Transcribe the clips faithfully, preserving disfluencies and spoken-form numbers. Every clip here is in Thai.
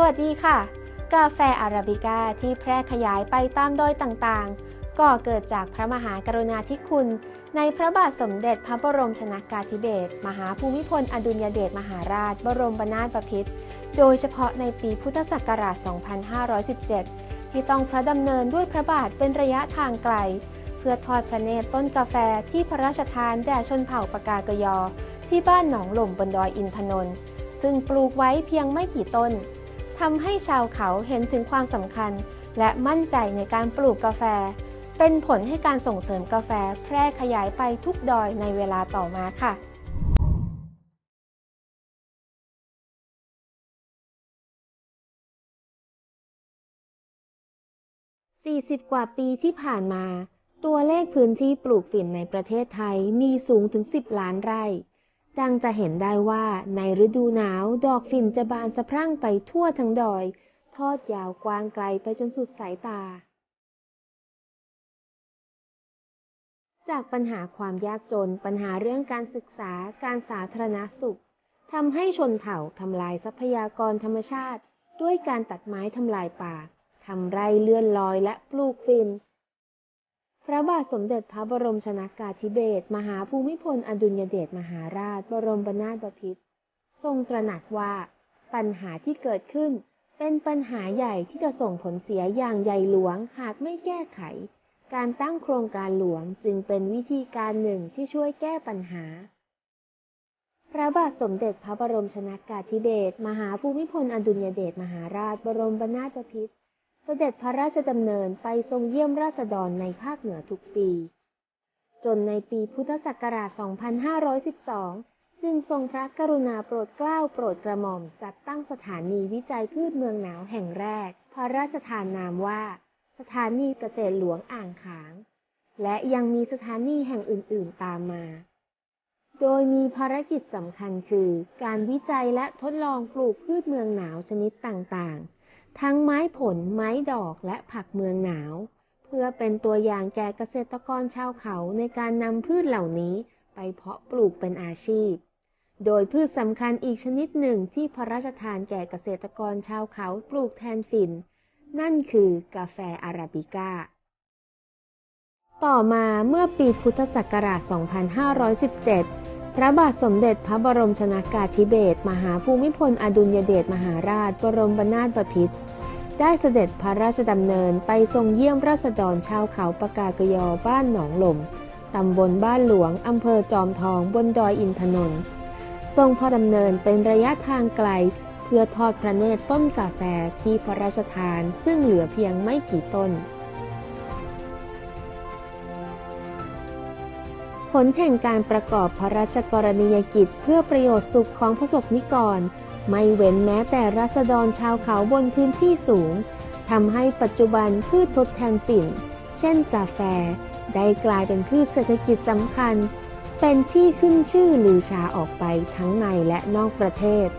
วัสดีค่ะกาแฟอาราบิก้าที่แพร่ขยายไปตามดอยต่างๆก่อเกิดจากพระมหากรุณาธิคุณในพระบาทสมเด็จพระบรมชนกาธิเบศรมหาภูมิพลอดุลยเดชมหาราชบรมนาถบพิตรโดยเฉพาะในปีพุทธศักราช สองพันห้าร้อยสิบเจ็ด ที่ต้องพระดำเนินด้วยพระบาทเป็นระยะทางไกลเพื่อทอดพระเนตรต้นกาแฟที่พระราชทานแด่ชนเผ่าปากากยอที่บ้านหนองหล่มบนดอยอินทนนท์ซึ่งปลูกไว้เพียงไม่กี่ต้นทำให้ชาวเขาเห็นถึงความสำคัญและมั่นใจในการปลูกกาแฟเป็นผลให้การส่งเสริมกาแฟแพร่ขยายไปทุกดอยในเวลาต่อมาค่ะสี่สิบกว่าปีที่ผ่านมาตัวเลขพื้นที่ปลูกฝิ่นในประเทศไทยมีสูงถึงสิบล้านไร่ดังจะเห็นได้ว่าในฤดูหนาวดอกฝิ่นจะบานสะพรั่งไปทั่วทั้งดอยทอดยาวกว้างไกลไปจนสุดสายตาจากปัญหาความยากจนปัญหาเรื่องการศึกษาการสาธารณสุขทำให้ชนเผ่าทำลายทรัพยากรธรรมชาติด้วยการตัดไม้ทำลายป่าทำไร่เลื่อนลอยและปลูกฝิ่นพระบาทสมเด็จพระบรมชนกาธิเบศรมหาภูมิพลอดุลยเดชมหาราชบรมนาถบพิตรทรงตระหนักว่าปัญหาที่เกิดขึ้นเป็นปัญหาใหญ่ที่จะส่งผลเสียอย่างใหญ่หลวงหากไม่แก้ไขการตั้งโครงการหลวงจึงเป็นวิธีการหนึ่งที่ช่วยแก้ปัญหาพระบาทสมเด็จพระบรมชนกาธิเบศรมหาภูมิพลอดุลยเดชมหาราชบรมนาถบพิตรเสด็จพระราชดำเนินไปทรงเยี่ยมราษฎรในภาคเหนือทุกปีจนในปีพุทธศักราช สองพันห้าร้อยสิบสอง จึงทรงพระกรุณาโปรดเกล้าโปรดกระหม่อมจัดตั้งสถานีวิจัยพืชเมืองหนาวแห่งแรกพระราชทานนามว่าสถานีเกษตรหลวงอ่างขางและยังมีสถานีแห่งอื่นๆตามมาโดยมีภารกิจสำคัญคือการวิจัยและทดลองปลูกพืชเมืองหนาวชนิดต่างๆทั้งไม้ผลไม้ดอกและผักเมืองหนาวเพื่อเป็นตัวอย่างแก่เกษตรกรชาวเขาในการนำพืชเหล่านี้ไปเพาะปลูกเป็นอาชีพโดยพืชสำคัญอีกชนิดหนึ่งที่พระราชทานแก่เกษตรกรชาวเขาปลูกแทนฝิ่นนั่นคือกาแฟอาราบิก้าต่อมาเมื่อปีพุทธศักราช สองพันห้าร้อยสิบเจ็ด พระบาทสมเด็จพระบรมชนกาธิเบศรมหาภูมิพลอดุลยเดชมหาราชบรมนาถบพิตรได้เสด็จพระราชดำเนินไปทรงเยี่ยมราษฎรชาวเขาปากากยอบ้านหนองหล่มตำบลบ้านหลวงอำเภอจอมทองบนดอยอินทนนท์ทรงพระดำเนินเป็นระยะทางไกลเพื่อทอดพระเนตรต้นกาแฟที่พระราชทานซึ่งเหลือเพียงไม่กี่ต้นผลแห่งการประกอบพระราชกรณียกิจเพื่อประโยชน์สุขของประสบนิกรไม่เว้นแม้แต่ราษฎรชาวเขาบนพื้นที่สูงทำให้ปัจจุบันพืชทดแทนฝิ่นเช่นกาแฟได้กลายเป็นพืชเศรษฐกิจสำคัญเป็นที่ขึ้นชื่อลือชาออกไปทั้งในและนอกประเทศ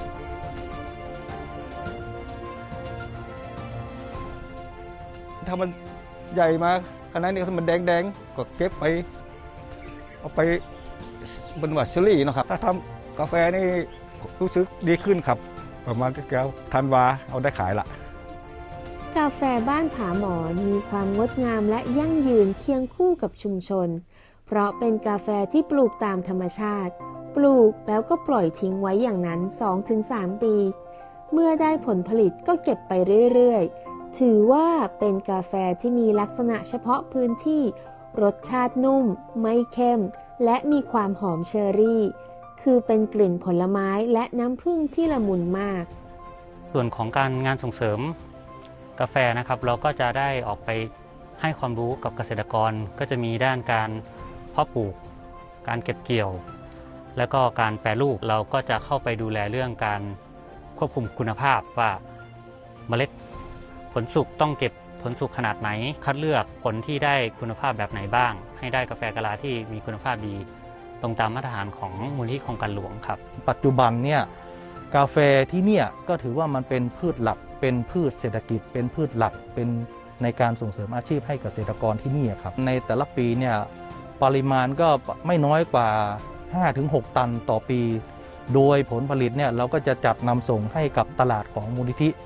ถ้ามันใหญ่มาขนาดนี้ถ้ามันแดงๆก็เก็บไปเอาไปบรรวัตเชอรี่นะครับถ้าทำกาแฟนี่รู้สึกดีขึ้นครับประมาณแก้วธันวาเอาได้ขายละกาแฟบ้านผาหมอนมีความงดงามและยั่งยืนเคียงคู่กับชุมชนเพราะเป็นกาแฟที่ปลูกตามธรรมชาติปลูกแล้วก็ปล่อยทิ้งไว้อย่างนั้น สองถึงสาม ปีเมื่อได้ผลผลิตก็เก็บไปเรื่อยๆถือว่าเป็นกาแฟที่มีลักษณะเฉพาะพื้นที่รสชาตินุ่มไม่เข้มและมีความหอมเชอร์รี่คือเป็นกลิ่นผลไม้และน้ำผึ้งที่ละมุนมากส่วนของการงานส่งเสริมกาแฟนะครับเราก็จะได้ออกไปให้ความรู้กับเกษตรกรก็จะมีด้านการเพาะปลูกการเก็บเกี่ยวแล้วก็การแปรรูปเราก็จะเข้าไปดูแลเรื่องการควบคุมคุณภาพว่าเมล็ดผลสุกต้องเก็บผลสุกขนาดไหนคัดเลือกผลที่ได้คุณภาพแบบไหนบ้างให้ได้กาแฟกะลาที่มีคุณภาพดีตรงตามมาตรฐานของมูลนิธิโครงการหลวงครับปัจจุบันเนี่ยกาแฟที่เนี่ยก็ถือว่ามันเป็นพืชหลักเป็นพืชเศรษฐกิจเป็นพืชหลักเป็นในการส่งเสริมอาชีพให้เกษตรกรที่นี่ครับในแต่ละปีเนี่ยปริมาณก็ไม่น้อยกว่า ห้าถึงหก ตันต่อปีโดยผลผลิตเนี่ยเราก็จะจัดนำส่งให้กับตลาดของมูลนิธิ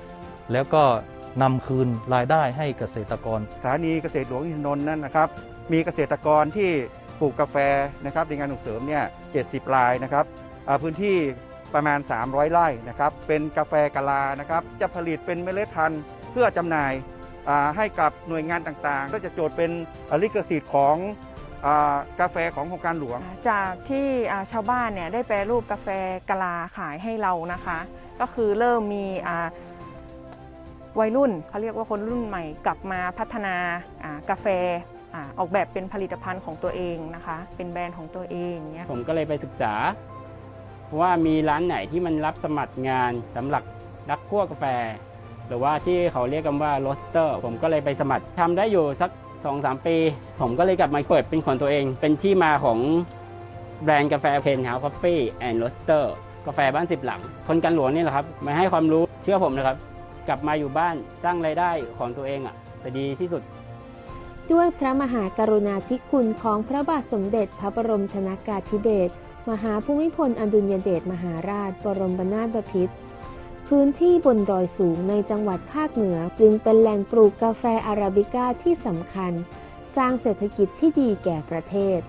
แล้วก็นำคืนรายได้ให้เกษตรกรสถานีเกษตรหลวงอินทนนท์นั้นนะครับมีเกษตรกรที่ปลูกกาแฟนะครับในงานส่งเสริมเนี่ยเจ็ดสิบรายนะครับพื้นที่ประมาณสามร้อยไร่นะครับเป็นกาแฟกะลานะครับจะผลิตเป็นเมล็ดพันธุ์เพื่อจำหน่ายให้กับหน่วยงานต่างๆก็จะโจทย์เป็นลิขสิทธิ์ของกาแฟของโครงการหลวงจากที่ชาวบ้านเนี่ยได้แปรรูปกาแฟกะลาขายให้เรานะคะก็คือเริ่มมีวัยรุ่นเขาเรียกว่าคนรุ่นใหม่กลับมาพัฒนากาแฟออกแบบเป็นผลิตภัณฑ์ของตัวเองนะคะเป็นแบรนด์ของตัวเองเนี่ยผมก็เลยไปศึกษาว่ามีร้านไหนที่มันรับสมัครงานสำหรับนักคั่วกาแฟหรือว่าที่เขาเรียกกันว่าโรสเตอร์ผมก็เลยไปสมัครทำได้อยู่สัก สองถึงสาม ปีผมก็เลยกลับมาเปิดเป็นของตัวเองเป็นที่มาของแบรนด์กาแฟเพนเฮาส์คอฟฟี่แอนด์โรสเตอร์กาแฟบ้านสิบหลังคนกันหลวงนี่แหละครับมาให้ความรู้เชื่อผมนะครับกลับมาอยู่บ้านสร้างรายได้ของตัวเองอ่ะจะดีที่สุดด้วยพระมหากรุณาธิคุณของพระบาทสมเด็จพระบรมชนกาธิเบศรมหาภูมิพลอดุลยเดชมหาราชบรมนาถบพิตรพื้นที่บนดอยสูงในจังหวัดภาคเหนือจึงเป็นแหล่งปลูกกาแฟอาราบิก้าที่สำคัญสร้างเศรษฐกิจที่ดีแก่ประเทศ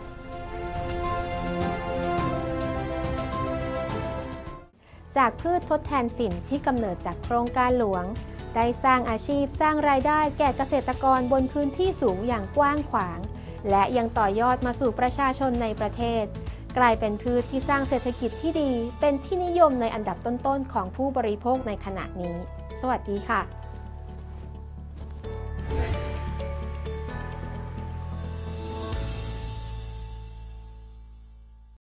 จากพืชทดแทนฝิ่นที่กำเนิดจากโครงการหลวงได้สร้างอาชีพสร้างรายได้แก่เกษตรกรบนพื้นที่สูงอย่างกว้างขวางและยังต่อยอดมาสู่ประชาชนในประเทศกลายเป็นพืชที่สร้างเศรษฐกิจที่ดีเป็นที่นิยมในอันดับต้นๆของผู้บริโภคในขณะนี้สวัสดีค่ะ